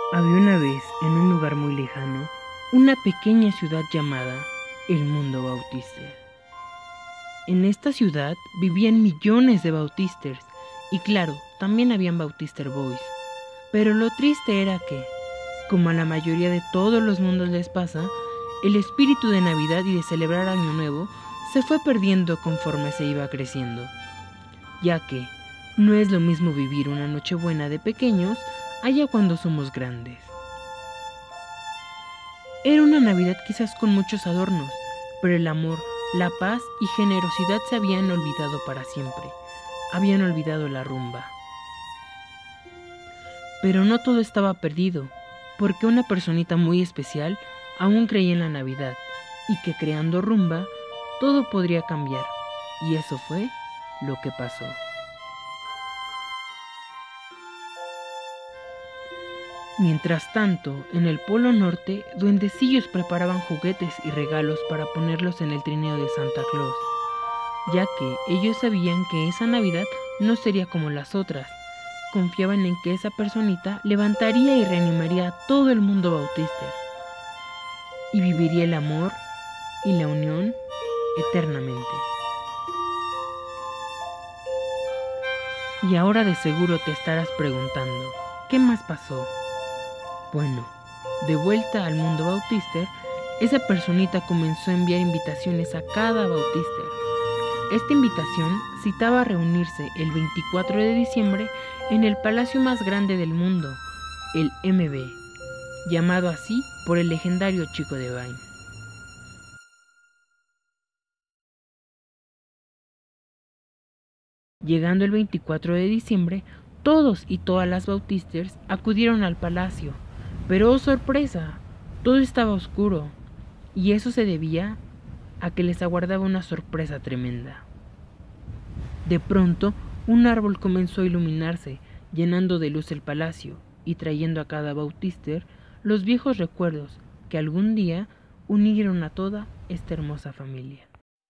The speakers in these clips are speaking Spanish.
Había una vez, en un lugar muy lejano, una pequeña ciudad llamada El Mundo Bautister. En esta ciudad vivían millones de Bautisters y claro, también habían Bautister Boys. Pero lo triste era que, como a la mayoría de todos los mundos les pasa, el espíritu de Navidad y de celebrar Año Nuevo se fue perdiendo conforme se iba creciendo, ya que no es lo mismo vivir una Nochebuena de pequeños allá cuando somos grandes. Era una Navidad quizás con muchos adornos, pero el amor, la paz y generosidad se habían olvidado para siempre. Habían olvidado la rumba. Pero no todo estaba perdido, porque una personita muy especial aún creía en la Navidad y que creando rumba todo podría cambiar, y eso fue lo que pasó. Mientras tanto, en el Polo Norte, duendecillos preparaban juguetes y regalos para ponerlos en el trineo de Santa Claus, ya que ellos sabían que esa Navidad no sería como las otras. Confiaban en que esa personita levantaría y reanimaría a todo el mundo Bautister, y viviría el amor y la unión eternamente. Y ahora de seguro te estarás preguntando, ¿qué más pasó? Bueno, de vuelta al mundo Bautister, esa personita comenzó a enviar invitaciones a cada Bautister. Esta invitación citaba a reunirse el 24 de diciembre en el palacio más grande del mundo, el MB, llamado así por el legendario Chico de Vine. Llegando el 24 de diciembre, todos y todas las Bautisters acudieron al palacio. Pero ¡oh sorpresa! Todo estaba oscuro, y eso se debía a que les aguardaba una sorpresa tremenda. De pronto, un árbol comenzó a iluminarse, llenando de luz el palacio, y trayendo a cada Bautister los viejos recuerdos que algún día unieron a toda esta hermosa familia.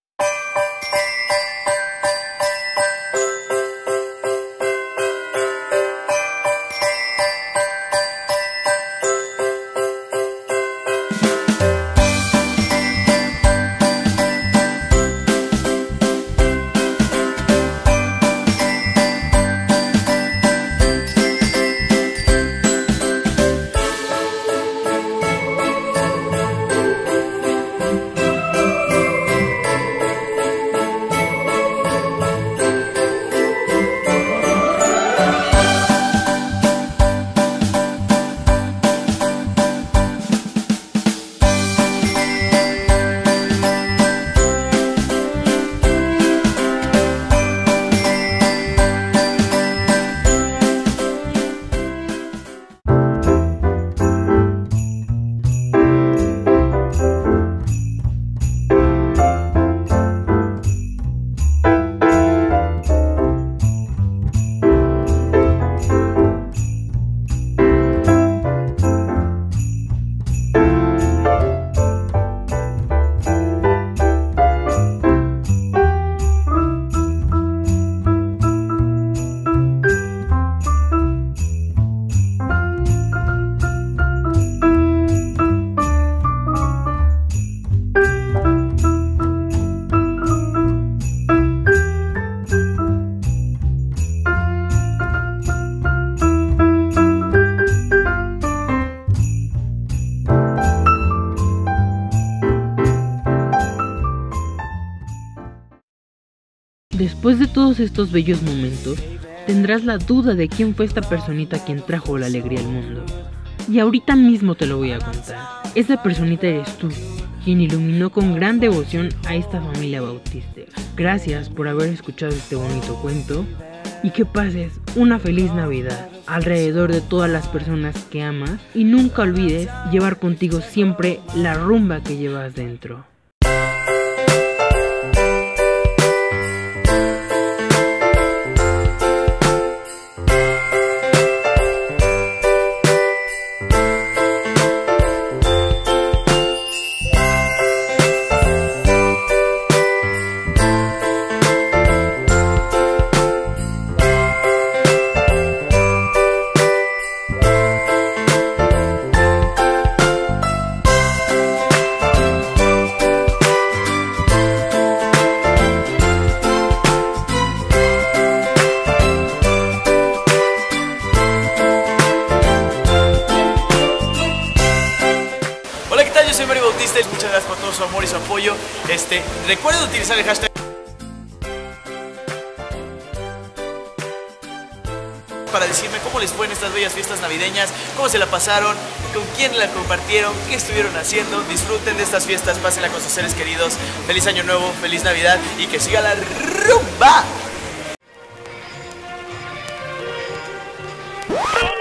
Después de todos estos bellos momentos, tendrás la duda de quién fue esta personita quien trajo la alegría al mundo. Y ahorita mismo te lo voy a contar. Esa personita eres tú, quien iluminó con gran devoción a esta familia Bautister. Gracias por haber escuchado este bonito cuento y que pases una feliz Navidad alrededor de todas las personas que amas y nunca olvides llevar contigo siempre la rumba que llevas dentro. gracias por todo su amor y su apoyo. Recuerden utilizar el hashtag para decirme cómo les fue en estas bellas fiestas navideñas, cómo se la pasaron, con quién la compartieron, qué estuvieron haciendo. Disfruten de estas fiestas, pásenla con sus seres queridos. Feliz año nuevo, feliz Navidad y que siga la rumba.